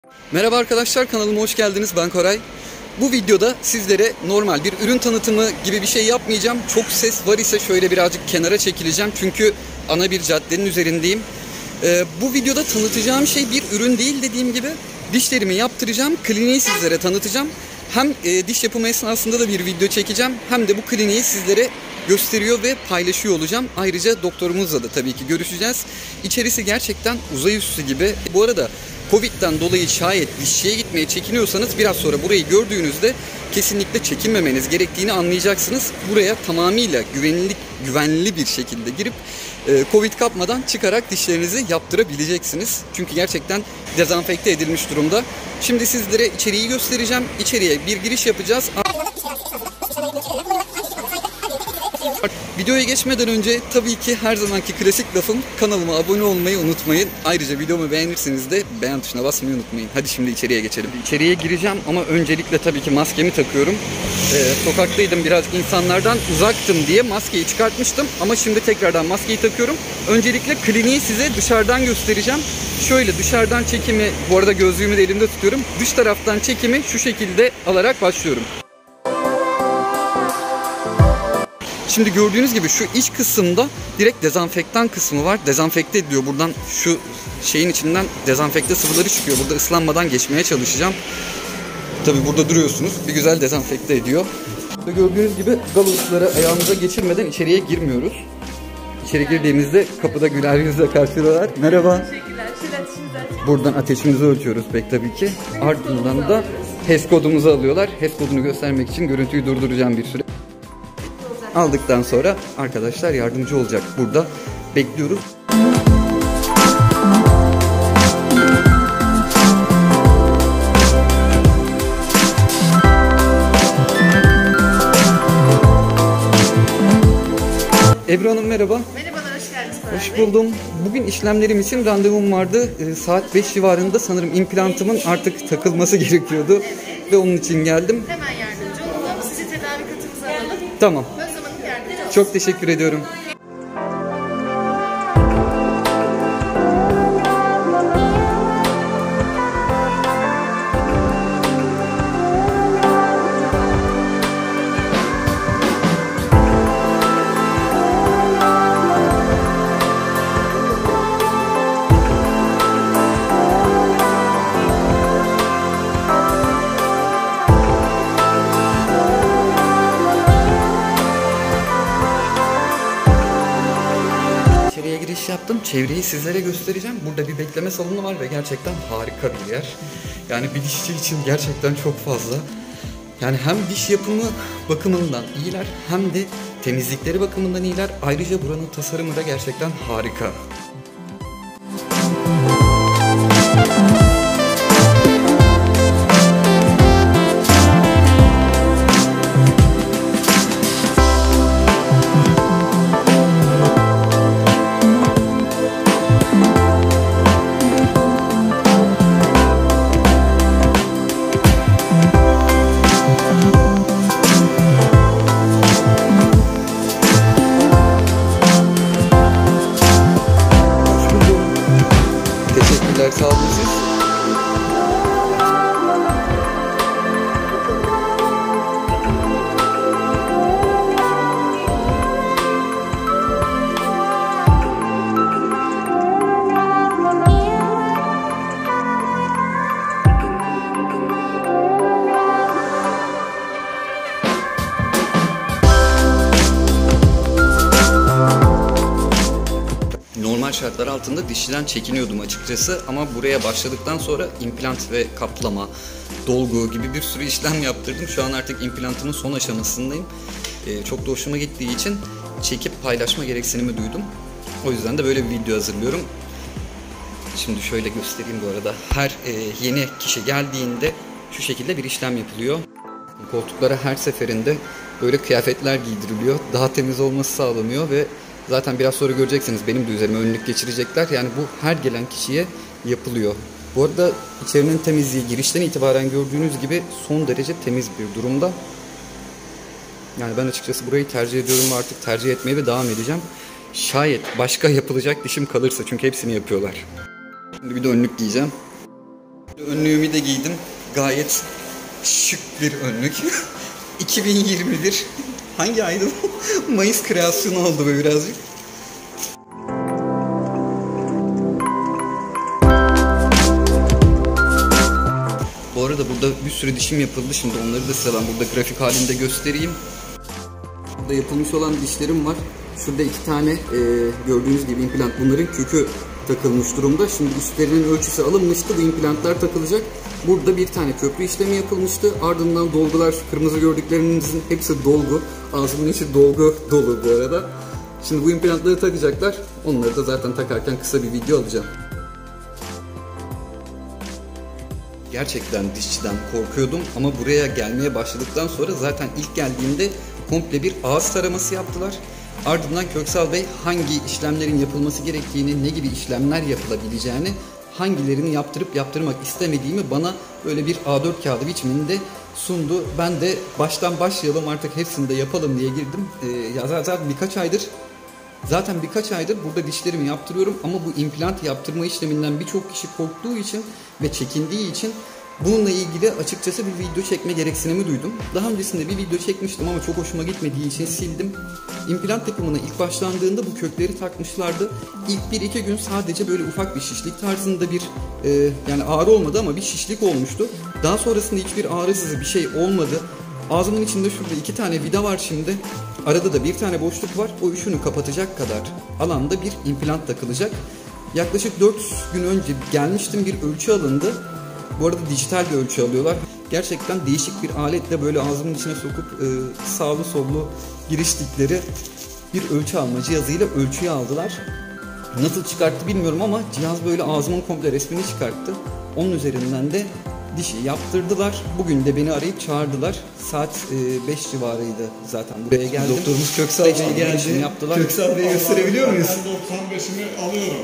Merhaba arkadaşlar, kanalıma hoş geldiniz. Ben Koray. Bu videoda sizlere normal bir ürün tanıtımı gibi bir şey yapmayacağım. Çok ses var ise şöyle birazcık kenara çekileceğim. Çünkü ana bir caddenin üzerindeyim. Bu videoda tanıtacağım şey bir ürün değil, dediğim gibi. Dişlerimi yaptıracağım, kliniği sizlere tanıtacağım. Hem diş yapımı esnasında da bir video çekeceğim, hem de bu kliniği sizlere gösteriyor ve paylaşıyor olacağım. Ayrıca doktorumuzla da tabii ki görüşeceğiz. İçerisi gerçekten uzay üssü gibi. Bu arada Covid'den dolayı şayet dişçiye gitmeye çekiniyorsanız biraz sonra burayı gördüğünüzde kesinlikle çekinmemeniz gerektiğini anlayacaksınız. Buraya tamamıyla güvenli bir şekilde girip Covid kapmadan çıkarak dişlerinizi yaptırabileceksiniz. Çünkü gerçekten dezenfekte edilmiş durumda. Şimdi sizlere içeriği göstereceğim. İçeriye bir giriş yapacağız. Videoya geçmeden önce tabii ki her zamanki klasik lafım, kanalıma abone olmayı unutmayın. Ayrıca videomu beğenirseniz de beğen tuşuna basmayı unutmayın. Hadi şimdi içeriye geçelim. İçeriye gireceğim ama öncelikle tabii ki maskemi takıyorum. Sokaktaydım, birazcık insanlardan uzaktım diye maskeyi çıkartmıştım. Ama şimdi tekrardan maskeyi takıyorum. Öncelikle kliniği size dışarıdan göstereceğim. Şöyle dışarıdan çekimi, bu arada gözlüğümü de elimde tutuyorum. Dış taraftan çekimi şu şekilde alarak başlıyorum. Şimdi gördüğünüz gibi şu iç kısımda direkt dezenfektan kısmı var. Dezenfekte ediliyor. Buradan şu şeyin içinden dezenfekte sıvıları çıkıyor. Burada ıslanmadan geçmeye çalışacağım. Tabii burada duruyorsunuz. Bir güzel dezenfekte ediyor. Burada gördüğünüz gibi galusları ayağımıza geçirmeden içeriye girmiyoruz. İçeri girdiğimizde kapıda güler yüzle karşılıyorlar. Merhaba. Teşekkürler. Buradan ateşimizi ölçüyoruz pek tabii ki. Ardından da HES kodumuzu alıyorlar. HES kodunu göstermek için görüntüyü durduracağım bir süre. Aldıktan sonra arkadaşlar yardımcı olacak. Burada bekliyoruz. Ebru Hanım merhaba. Merhabalar, hoş geldiniz. Hoş buldum. Bugün işlemlerim için randevum vardı. Saat 5 civarında sanırım implantımın artık takılması gerekiyordu. Evet. Ve onun için geldim. Hemen yardımcı olalım. Sizi tedavi katımıza alalım. Tamam. Özleman'ın yardımcı olsun. Çok teşekkür ediyorum. Giriş yaptım. Çevreyi sizlere göstereceğim. Burada bir bekleme salonu var ve gerçekten harika bir yer. Yani bir dişçi için gerçekten çok fazla. Yani hem diş yapımı bakımından iyiler, hem de temizlikleri bakımından iyiler. Ayrıca buranın tasarımı da gerçekten harika. Sağ olun siz. Normal şartlar altında dişçiden çekiniyordum açıkçası, ama buraya başladıktan sonra implant ve kaplama, dolgu gibi bir sürü işlem yaptırdım. Şu an artık implantımın son aşamasındayım. Çok da hoşuma gittiği için çekip paylaşma gereksinimi duydum. O yüzden de böyle bir video hazırlıyorum. Şimdi şöyle göstereyim bu arada. Her yeni kişi geldiğinde şu şekilde bir işlem yapılıyor. Koltuklara her seferinde böyle kıyafetler giydiriliyor. Daha temiz olması sağlanıyor ve zaten biraz sonra göreceksiniz, benim de üzerime önlük geçirecekler. Yani bu her gelen kişiye yapılıyor. Bu arada içerinin temizliği girişten itibaren gördüğünüz gibi son derece temiz bir durumda. Yani ben açıkçası burayı tercih ediyorum ve artık tercih etmeye de devam edeceğim. Şayet başka yapılacak dişim kalırsa, çünkü hepsini yapıyorlar. Şimdi bir de önlük giyeceğim. Önlüğümü de giydim. Gayet şık bir önlük. 2021 hangi aydı bu? Mayıs kreasyonu oldu böyle birazcık. Bu arada burada bir sürü dişim yapıldı. Şimdi onları da size ben burada grafik halinde göstereyim. Burada yapılmış olan dişlerim var. Şurada 2 tane gördüğünüz gibi implant. Bunların kökü takılmış durumda. Şimdi üstlerinin ölçüsü alınmıştı. Bu implantlar takılacak. Burada bir tane köprü işlemi yapılmıştı. Ardından dolgular, kırmızı gördüklerinizin hepsi dolgu. Ağzımın içi dolgu dolu bu arada. Şimdi bu implantları takacaklar. Onları da zaten takarken kısa bir video alacağım. Gerçekten dişçiden korkuyordum ama buraya gelmeye başladıktan sonra zaten ilk geldiğimde komple bir ağız taraması yaptılar. Ardından Köksal Bey hangi işlemlerin yapılması gerektiğini, ne gibi işlemler yapılabileceğini, hangilerini yaptırıp yaptırmak istemediğimi bana böyle bir A4 kağıdı biçiminde sundu. Ben de baştan başlayalım artık hepsini de yapalım diye girdim. Zaten birkaç aydır burada dişlerimi yaptırıyorum ama bu implant yaptırma işleminden birçok kişi korktuğu için ve çekindiği için bununla ilgili açıkçası bir video çekme gereksinimi duydum. Daha öncesinde bir video çekmiştim ama çok hoşuma gitmediği için sildim. İmplant yapımına ilk başlandığında bu kökleri takmışlardı. İlk 1-2 gün sadece böyle ufak bir şişlik tarzında bir yani ağrı olmadı ama bir şişlik olmuştu. Daha sonrasında hiçbir ağrısız bir şey olmadı. Ağzımın içinde şurada 2 tane vida var şimdi. Arada da bir tane boşluk var. O üçünü kapatacak kadar alanda bir implant takılacak. Yaklaşık 4 gün önce gelmiştim, bir ölçü alındı. Bu arada dijital bir ölçü alıyorlar. Gerçekten değişik bir aletle böyle ağzımın içine sokup sağlı sollu giriştikleri bir ölçü alma cihazıyla ölçüyü aldılar. Nasıl çıkarttı bilmiyorum ama cihaz böyle ağzımın komple resmini çıkarttı. Onun üzerinden de dişi yaptırdılar. Bugün de beni arayıp çağırdılar. Saat 5 civarıydı zaten buraya geldim. Doktorumuz Köksal Bey geldi. Köksal Bey'i gösterebiliyor muyuz? Ben 95'imi alıyorum.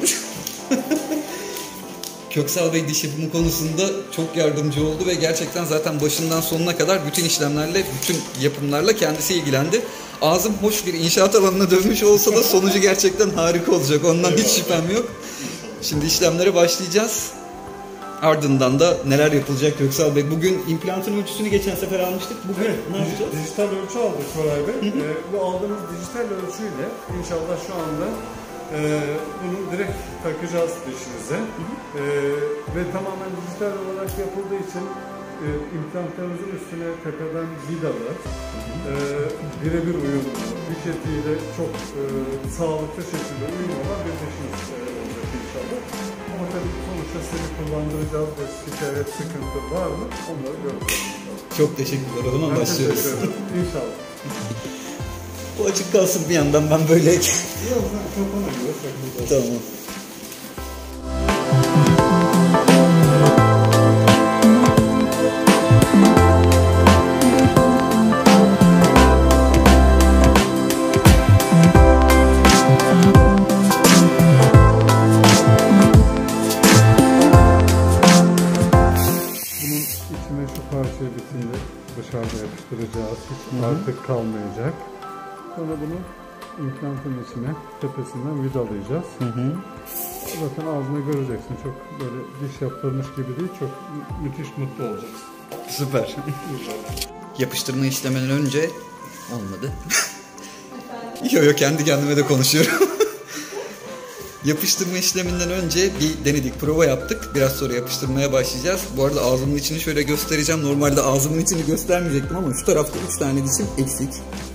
Köksal Bey diş yapımı konusunda çok yardımcı oldu ve gerçekten zaten başından sonuna kadar bütün işlemlerle, bütün yapımlarla kendisi ilgilendi. Ağzım hoş bir inşaat alanına dönmüş olsa da sonucu gerçekten harika olacak. Ondan hiç şüphem yok. Şimdi işlemlere başlayacağız. Ardından da neler yapılacak Köksal Bey? Bugün implantın ölçüsünü geçen sefer almıştık. Bugün ne yapacağız? Dijital ölçü aldık Koray Bey. Bu aldığımız dijital ölçüyle inşallah şu anda bunu direkt takacağız dişinize. Ve tamamen dijital olarak yapıldığı için implantlarımızın üstüne tepeden vidalı, birebir uyumlu, diş etiyle çok sağlıklı şekilde uyum olan bir dişimiz olacak inşallah. Ama tabii sonuçta seni kullandıracağız ve şikayet, sıkıntı var mı? Onları göreceğiz inşallah. Çok teşekkürler. O zaman başlıyoruz. İnşallah. Bu açık kalsın bir yandan, ben böyle... Birazdan kafana göre takılacağız. Tamam. Parçayı bitimde dışarıda yapıştıracağız. Hiç artık kalmayacak. Sonra bunu implantın içine tepesinden vidalayacağız. Zaten ağzına göreceksin. Çok böyle diş yaptırmış gibi değil. Çok müthiş mutlu olacaksın. Süper. Yapıştırma işleminden önce olmadı. Yok kendi kendime de konuşuyorum. Yapıştırma işleminden önce bir denedik, prova yaptık. Biraz sonra yapıştırmaya başlayacağız. Bu arada ağzımın içini şöyle göstereceğim. Normalde ağzımın içini göstermeyecektim ama şu tarafta 3 tane dişim eksik.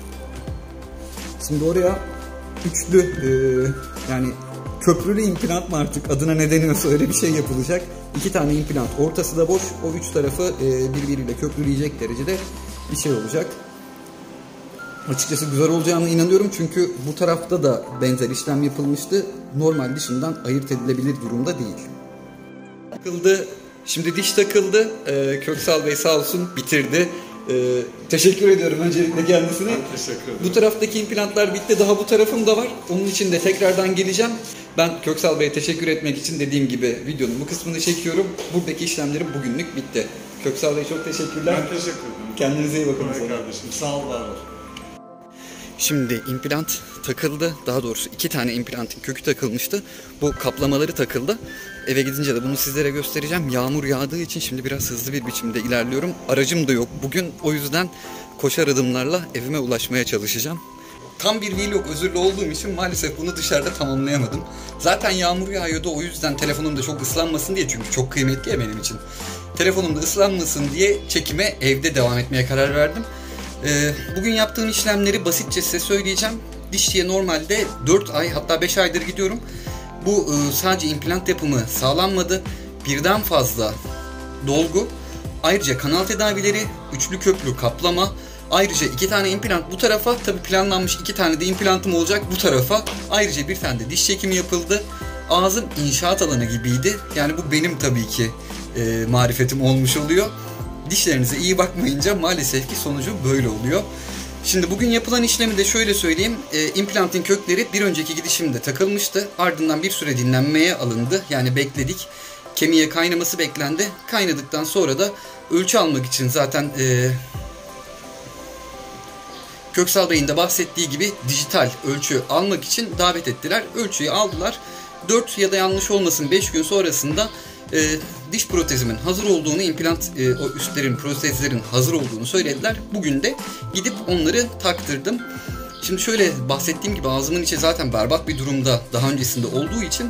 Şimdi oraya üçlü yani köprülü implant mı artık adına ne deniyorsa öyle bir şey yapılacak. 2 tane implant, ortası da boş. O 3 tarafı birbiriyle köprüleyecek derecede bir şey olacak. Açıkçası güzel olacağına inanıyorum çünkü bu tarafta da benzer işlem yapılmıştı. Normal dişinden ayırt edilebilir durumda değil. Takıldı. Şimdi diş takıldı. Köksal Bey sağ olsun bitirdi. Teşekkür ediyorum öncelikle kendisine. Teşekkür ederim. Bu taraftaki implantlar bitti. Daha bu tarafım da var. Onun için de tekrardan geleceğim. Ben Köksal Bey'e teşekkür etmek için dediğim gibi videonun bu kısmını çekiyorum. Buradaki işlemlerim bugünlük bitti. Köksal Bey çok teşekkürler. Ben teşekkür ederim. Kendinize iyi bakın. Kardeşim sağ ol, var ol. Şimdi implant takıldı. Daha doğrusu 2 tane implantın kökü takılmıştı. Bu kaplamaları takıldı. Eve gidince de bunu sizlere göstereceğim. Yağmur yağdığı için şimdi biraz hızlı bir biçimde ilerliyorum. Aracım da yok bugün. O yüzden koşar adımlarla evime ulaşmaya çalışacağım. Tam bir vlog özürlü olduğum için maalesef bunu dışarıda tamamlayamadım. Zaten yağmur yağıyordu, o yüzden telefonum da çok ıslanmasın diye, çünkü çok kıymetli ya benim için. Telefonum da ıslanmasın diye çekime evde devam etmeye karar verdim. Bugün yaptığım işlemleri basitçe size söyleyeceğim. Dişçiye normalde 4 ay hatta 5 aydır gidiyorum. Bu sadece implant yapımı sağlanmadı. Birden fazla dolgu, ayrıca kanal tedavileri, üçlü köklü kaplama, ayrıca 2 tane implant bu tarafa, tabi planlanmış 2 tane de implantım olacak bu tarafa. Ayrıca bir tane de diş çekimi yapıldı. Ağzım inşaat alanı gibiydi. Yani bu benim tabii ki marifetim olmuş oluyor. Dişlerinize iyi bakmayınca maalesef ki sonucu böyle oluyor. Şimdi bugün yapılan işlemi de şöyle söyleyeyim. İmplantın kökleri bir önceki gidişimde takılmıştı. Ardından bir süre dinlenmeye alındı. Yani bekledik. Kemiğe kaynaması beklendi. Kaynadıktan sonra da ölçü almak için zaten Köksal Bey'in de bahsettiği gibi dijital ölçü almak için davet ettiler. Ölçüyü aldılar. 4 ya da yanlış olmasın 5 gün sonrasında diş protezimin hazır olduğunu, implant o üstlerin, protezlerin hazır olduğunu söylediler. Bugün de gidip onları taktırdım. Şimdi şöyle bahsettiğim gibi ağzımın içi zaten berbat bir durumda daha öncesinde olduğu için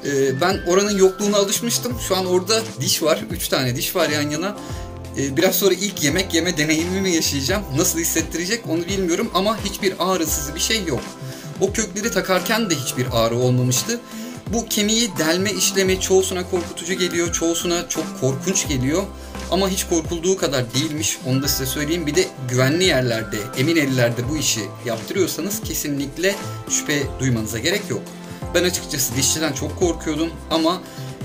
ben oranın yokluğuna alışmıştım. Şu an orada diş var. 3 tane diş var yan yana. Biraz sonra ilk yemek yeme deneyimimi yaşayacağım. Nasıl hissettirecek onu bilmiyorum ama hiçbir ağrısız bir şey yok. O kökleri takarken de hiçbir ağrı olmamıştı. Bu kemiği delme işlemi çoğusuna korkutucu geliyor, çoğusuna çok korkunç geliyor. Ama hiç korkulduğu kadar değilmiş, onu da size söyleyeyim. Bir de güvenli yerlerde, emin ellerde bu işi yaptırıyorsanız kesinlikle şüphe duymanıza gerek yok. Ben açıkçası dişçiden çok korkuyordum ama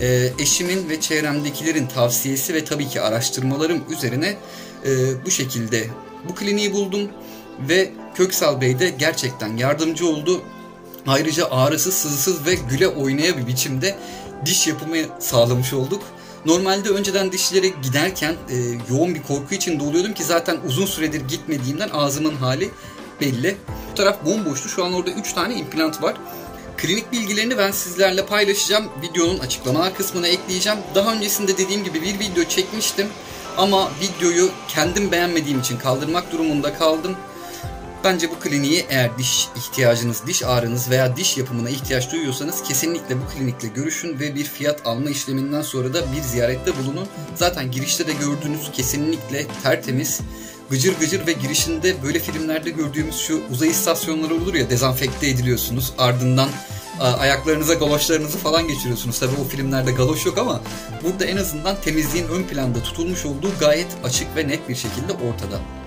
eşimin ve çevremdekilerin tavsiyesi ve tabii ki araştırmalarım üzerine bu şekilde bu kliniği buldum. Ve Köksal Bey de gerçekten yardımcı oldu. Ayrıca ağrısız, sızısız ve güle oynaya bir biçimde diş yapımı sağlamış olduk. Normalde önceden dişçilere giderken yoğun bir korku içinde oluyordum ki zaten uzun süredir gitmediğimden ağzımın hali belli. Bu taraf bomboştu. Şu an orada 3 tane implant var. Klinik bilgilerini ben sizlerle paylaşacağım. Videonun açıklamalar kısmına ekleyeceğim. Daha öncesinde dediğim gibi bir video çekmiştim. Ama videoyu kendim beğenmediğim için kaldırmak durumunda kaldım. Bence bu kliniği eğer diş ihtiyacınız, diş ağrınız veya diş yapımına ihtiyaç duyuyorsanız kesinlikle bu klinikle görüşün ve bir fiyat alma işleminden sonra da bir ziyarette bulunun. Zaten girişte de gördüğünüz kesinlikle tertemiz, gıcır gıcır ve girişinde böyle filmlerde gördüğümüz şu uzay istasyonları olur ya, dezenfekte ediliyorsunuz. Ardından ayaklarınıza galoşlarınızı falan geçiriyorsunuz. Tabii o filmlerde galoş yok ama burada en azından temizliğin ön planda tutulmuş olduğu gayet açık ve net bir şekilde ortada.